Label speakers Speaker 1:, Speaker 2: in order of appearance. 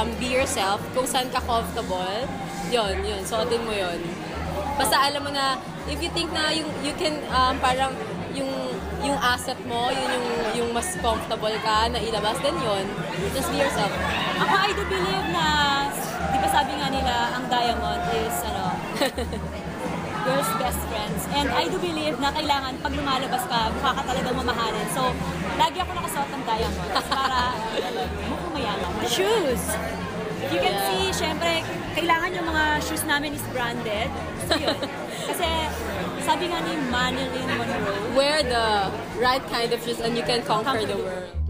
Speaker 1: be yourself. Kung saan ka comfortable, yun, suotin mo yun. Basta alam mo na, if you think na you can, parang, yung asset mo, yung mas comfortable ka na ilabas, then yun, just be yourself.
Speaker 2: Ako, I do believe na, di ba sabi nga nila, ang diamond is, girls' best friends. And I do believe na kailangan pag lumalabas ka, mukha ka talagang mamahalin. So, lagi ako nakasuot ng diamonds para mukhang mayaman.
Speaker 1: Shoes!
Speaker 2: You can see, syempre, kailangan yung mga shoes namin is branded. So, yun. Kasi, sabi nga ni Marilyn Monroe,
Speaker 1: wear the right kind of shoes and you can conquer the world.